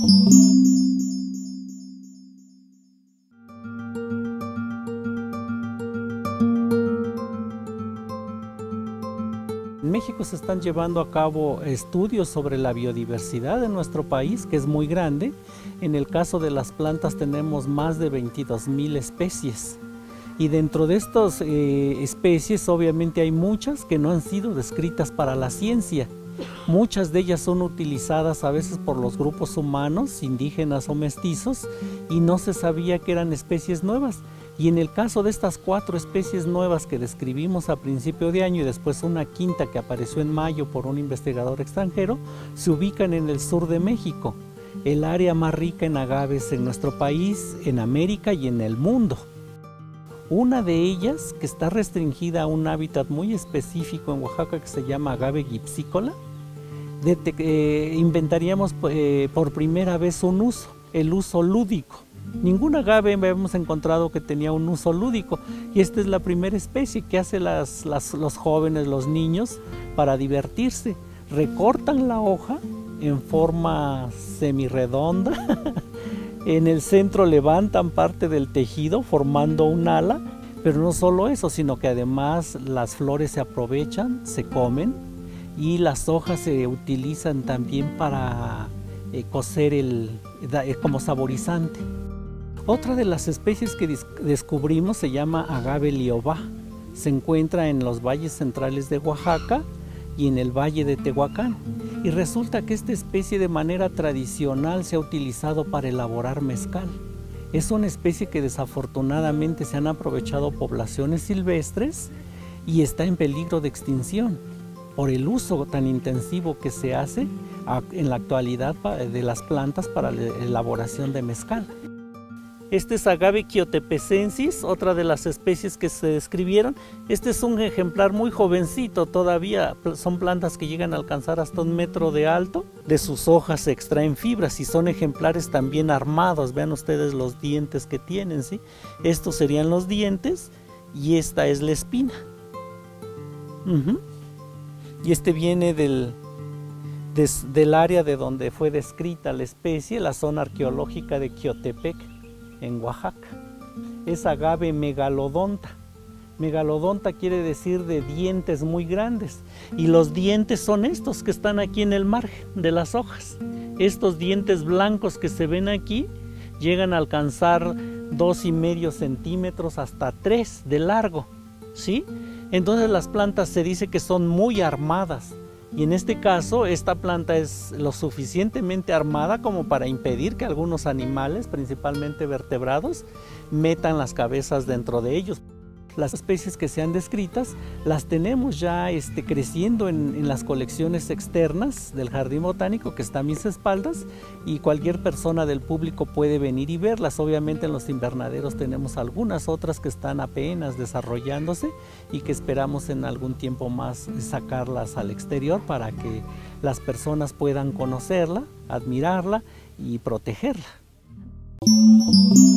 En México se están llevando a cabo estudios sobre la biodiversidad de nuestro país, que es muy grande. En el caso de las plantas tenemos más de 22,000 especies. Y dentro de estas especies obviamente hay muchas que no han sido descritas para la ciencia. Muchas de ellas son utilizadas a veces por los grupos humanos, indígenas o mestizos, y no se sabía que eran especies nuevas. Y en el caso de estas 4 especies nuevas que describimos a principio de año y después una quinta que apareció en mayo por un investigador extranjero, se ubican en el sur de México, el área más rica en agaves en nuestro país, en América y en el mundo. Una de ellas, que está restringida a un hábitat muy específico en Oaxaca que se llama agave gipsícola, inventaríamos por primera vez un uso, el uso lúdico. Ningún agave hemos encontrado que tenía un uso lúdico, y esta es la primera especie que hace los jóvenes, los niños, para divertirse. Recortan la hoja en forma semirredonda, en el centro levantan parte del tejido formando un ala, pero no solo eso, sino que además las flores se aprovechan, se comen, y las hojas se utilizan también para cocer como saborizante. Otra de las especies que descubrimos se llama agave liobá. Se encuentra en los valles centrales de Oaxaca y en el valle de Tehuacán. Y resulta que esta especie de manera tradicional se ha utilizado para elaborar mezcal. Es una especie que desafortunadamente se han aprovechado poblaciones silvestres y está en peligro de extinción por el uso tan intensivo que se hace en la actualidad de las plantas para la elaboración de mezcal. Este es agave quiotepecensis, otra de las especies que se describieron. Este es un ejemplar muy jovencito todavía, son plantas que llegan a alcanzar hasta 1 metro de alto. De sus hojas se extraen fibras y son ejemplares también armados. Vean ustedes los dientes que tienen, ¿sí? Estos serían los dientes y esta es la espina. Y este viene del área de donde fue descrita la especie, la zona arqueológica de Quiotepec, en Oaxaca. Es agave megalodonta. Megalodonta quiere decir de dientes muy grandes, y los dientes son estos que están aquí en el margen de las hojas. Estos dientes blancos que se ven aquí llegan a alcanzar 2,5 centímetros hasta 3 de largo, ¿sí? Entonces las plantas se dice que son muy armadas. Y en este caso, esta planta es lo suficientemente armada como para impedir que algunos animales, principalmente vertebrados, metan las cabezas dentro de ellos. Las especies que sean descritas las tenemos ya creciendo en las colecciones externas del Jardín Botánico, que está a mis espaldas, y cualquier persona del público puede venir y verlas. Obviamente en los invernaderos tenemos algunas otras que están apenas desarrollándose y que esperamos en algún tiempo más sacarlas al exterior para que las personas puedan conocerla, admirarla y protegerla.